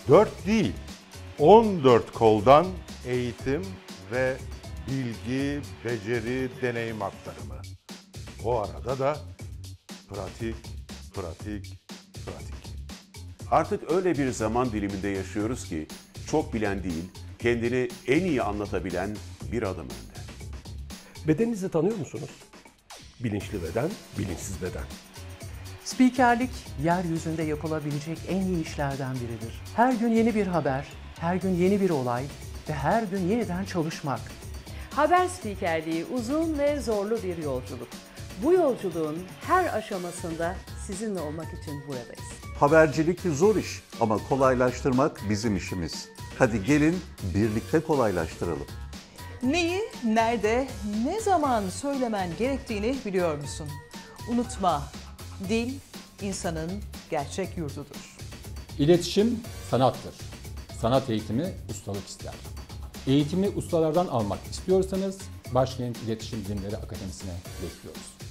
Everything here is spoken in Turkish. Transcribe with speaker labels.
Speaker 1: 4 değil, 14 koldan eğitim ve bilgi, beceri, deneyim aktarımı. O arada da pratik, pratik, pratik.
Speaker 2: Artık öyle bir zaman diliminde yaşıyoruz ki çok bilen değil, kendini en iyi anlatabilen bir adım önde.
Speaker 3: Bedeninizi tanıyor musunuz? Bilinçli beden, bilinçsiz beden.
Speaker 4: Spikerlik, yeryüzünde yapılabilecek en iyi işlerden biridir. Her gün yeni bir haber, her gün yeni bir olay ve her gün yeniden çalışmak.
Speaker 5: Haber spikerliği uzun ve zorlu bir yolculuk. Bu yolculuğun her aşamasında sizinle olmak için buradayız.
Speaker 6: Habercilik zor iş ama kolaylaştırmak bizim işimiz. Hadi gelin birlikte kolaylaştıralım.
Speaker 7: Neyi, nerede, ne zaman söylemen gerektiğini biliyor musun? Unutma, dil insanın gerçek yurdudur.
Speaker 8: İletişim sanattır. Sanat eğitimi ustalık ister. Eğitimi ustalardan almak istiyorsanız Başkent İletişim Bilimleri Akademisi'ne bekliyoruz.